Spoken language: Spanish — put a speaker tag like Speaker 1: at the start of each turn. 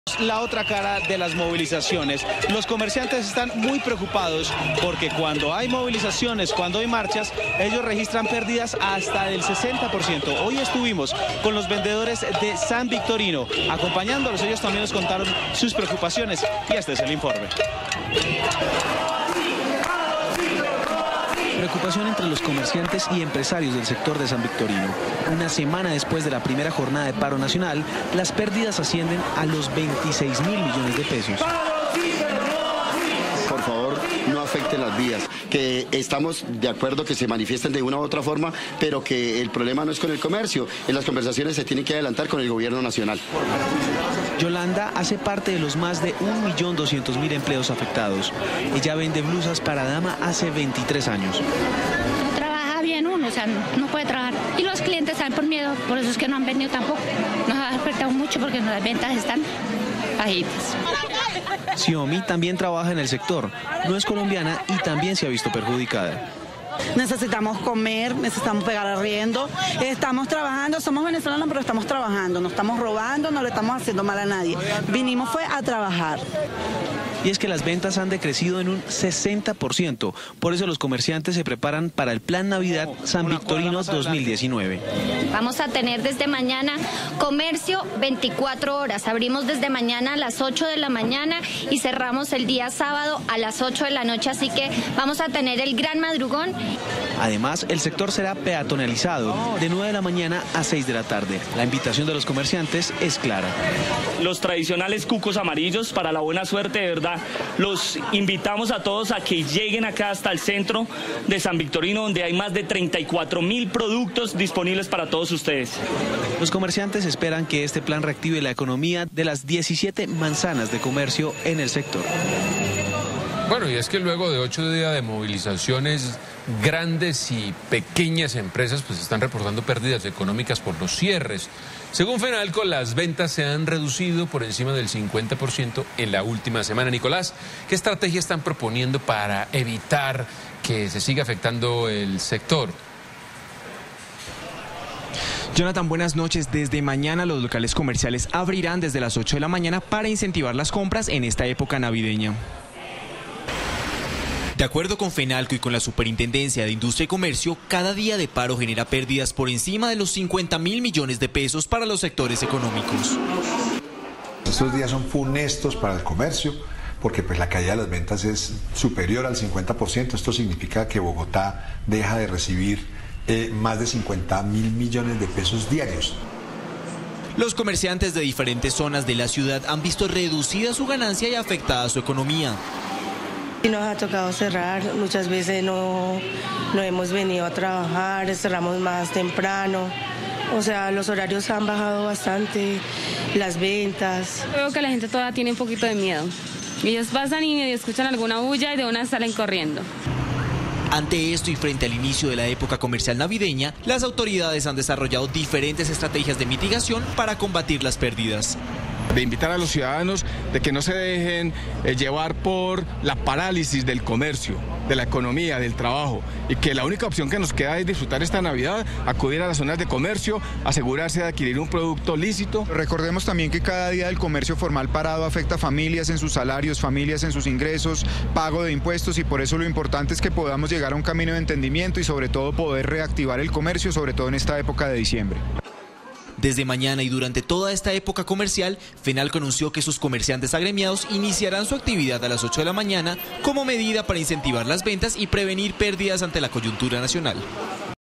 Speaker 1: La otra cara de las movilizaciones. Los comerciantes están muy preocupados porque cuando hay movilizaciones, cuando hay marchas, ellos registran pérdidas hasta del 60%. Hoy estuvimos con los vendedores de San Victorino, acompañándolos. Ellos también nos contaron sus preocupaciones y este es el informe. Preocupación entre los comerciantes y empresarios del sector de San Victorino. Una semana después de la primera jornada de paro nacional, las pérdidas ascienden a los 26.000 millones de pesos.
Speaker 2: Por favor, no afecten las vías, que estamos de acuerdo que se manifiesten de una u otra forma, pero que el problema no es con el comercio, en las conversaciones se tienen que adelantar con el gobierno nacional.
Speaker 1: Yolanda hace parte de los más de 1.200.000 empleos afectados. Ella vende blusas para dama hace 23 años.
Speaker 3: No trabaja bien uno, o sea, no puede trabajar. Y los clientes están por miedo, por eso es que no han vendido tampoco. Nos ha afectado mucho porque las ventas están bajitas.
Speaker 1: Xiomi también trabaja en el sector. No es colombiana y también se ha visto perjudicada.
Speaker 4: Necesitamos comer, necesitamos pagar arriendo, estamos trabajando, somos venezolanos pero estamos trabajando, no estamos robando, no le estamos haciendo mal a nadie. Vinimos fue a trabajar.
Speaker 1: Y es que las ventas han decrecido en un 60%. Por eso los comerciantes se preparan para el Plan Navidad San Victorino 2019.
Speaker 3: Vamos a tener desde mañana comercio 24 horas. Abrimos desde mañana a las 8 de la mañana y cerramos el día sábado a las 8 de la noche. Así que vamos a tener el gran madrugón.
Speaker 1: Además, el sector será peatonalizado de 9 de la mañana a 6 de la tarde. La invitación de los comerciantes es clara.
Speaker 5: Los tradicionales cucos amarillos para la buena suerte, de verdad. Los invitamos a todos a que lleguen acá hasta el centro de San Victorino, donde hay más de 34.000 productos disponibles para todos ustedes.
Speaker 1: Los comerciantes esperan que este plan reactive la economía de las 17 manzanas de comercio en el sector.
Speaker 6: Bueno, y es que luego de 8 días de movilizaciones, grandes y pequeñas empresas pues están reportando pérdidas económicas por los cierres. Según Fenalco, las ventas se han reducido por encima del 50% en la última semana. Nicolás, ¿qué estrategia están proponiendo para evitar que se siga afectando el sector?
Speaker 7: Jonathan, buenas noches. Desde mañana los locales comerciales abrirán desde las 8 de la mañana para incentivar las compras en esta época navideña.
Speaker 8: De acuerdo con Fenalco y con la Superintendencia de Industria y Comercio, cada día de paro genera pérdidas por encima de los 50.000 millones de pesos para los sectores económicos.
Speaker 9: Estos días son funestos para el comercio porque pues la caída de las ventas es superior al 50%. Esto significa que Bogotá deja de recibir más de 50.000 millones de pesos diarios.
Speaker 8: Los comerciantes de diferentes zonas de la ciudad han visto reducida su ganancia y afectada su economía.
Speaker 10: Y nos ha tocado cerrar, muchas veces no hemos venido a trabajar, cerramos más temprano, o sea, los horarios han bajado bastante, las ventas.
Speaker 11: Creo que la gente todavía tiene un poquito de miedo. Ellos pasan y escuchan alguna bulla y de una salen corriendo.
Speaker 8: Ante esto y frente al inicio de la época comercial navideña, las autoridades han desarrollado diferentes estrategias de mitigación para combatir las pérdidas.
Speaker 12: De invitar a los ciudadanos de que no se dejen llevar por la parálisis del comercio, de la economía, del trabajo, y que la única opción que nos queda es disfrutar esta Navidad, acudir a las zonas de comercio, asegurarse de adquirir un producto lícito.
Speaker 13: Recordemos también que cada día del comercio formal parado afecta a familias en sus salarios, familias en sus ingresos, pago de impuestos, y por eso lo importante es que podamos llegar a un camino de entendimiento y sobre todo poder reactivar el comercio, sobre todo en esta época de diciembre.
Speaker 8: Desde mañana y durante toda esta época comercial, Fenalco anunció que sus comerciantes agremiados iniciarán su actividad a las 8 de la mañana como medida para incentivar las ventas y prevenir pérdidas ante la coyuntura nacional.